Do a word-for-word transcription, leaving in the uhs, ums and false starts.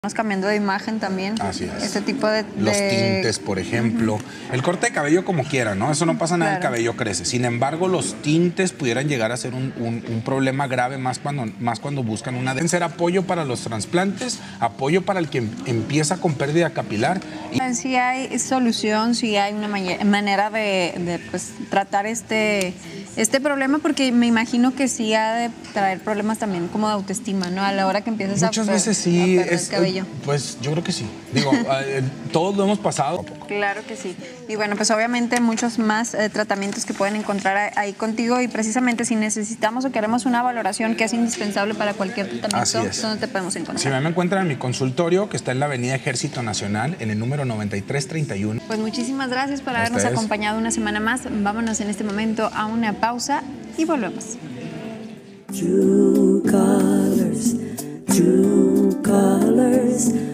Estamos cambiando de imagen también. Así es. Este tipo de... Los de... tintes, por ejemplo. Uh-huh. El corte de cabello como quiera, ¿no? Eso no pasa nada, claro. El cabello crece. Sin embargo, los tintes pudieran llegar a ser un, un, un problema grave más cuando, más cuando buscan una... Deben ser apoyo para los trasplantes, apoyo para el que empieza con pérdida capilar. Y... Si hay solución, si hay una manera de, de pues, tratar este... Este problema, porque me imagino que sí ha de traer problemas también como de autoestima, ¿no? A la hora que empiezas Muchas a, veces sí, a perder es, el cabello. Pues yo creo que sí. Digo, eh, todos lo hemos pasado. Claro que sí. Y bueno, pues obviamente muchos más eh, tratamientos que pueden encontrar ahí contigo, y precisamente si necesitamos o queremos una valoración que es indispensable para cualquier tratamiento, ¿dónde te podemos encontrar? Si me encuentran en mi consultorio, que está en la avenida Ejército Nacional, en el número noventa y tres treinta y uno. Pues muchísimas gracias por habernos acompañado una semana más. Vámonos en este momento a una pausa y volvemos. True colors, true colors.